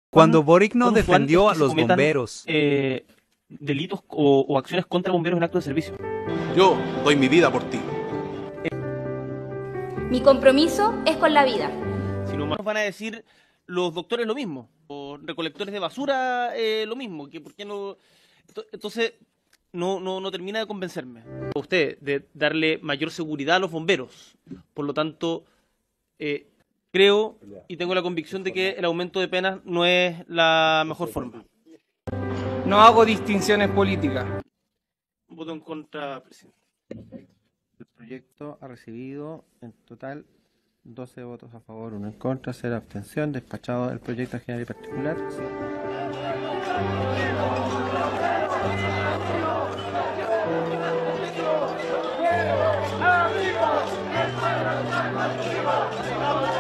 Cuando Boric no cuán usual defendió es a que se los cometan, bomberos. delitos o acciones contra bomberos en acto de servicio. Yo doy mi vida por ti. Mi compromiso es con la vida. Si no nos van a decir los doctores lo mismo, los recolectores de basura lo mismo, que por qué no. Entonces, no termina de convencerme. Usted, de darle mayor seguridad a los bomberos. Por lo tanto, creo y tengo la convicción de que el aumento de penas no es la mejor forma. No hago distinciones políticas. Voto en contra, presidente. El proyecto ha recibido en total 12 votos a favor, 1 en contra, 0 abstención. Despachado el proyecto en general y particular. ¡Amigos!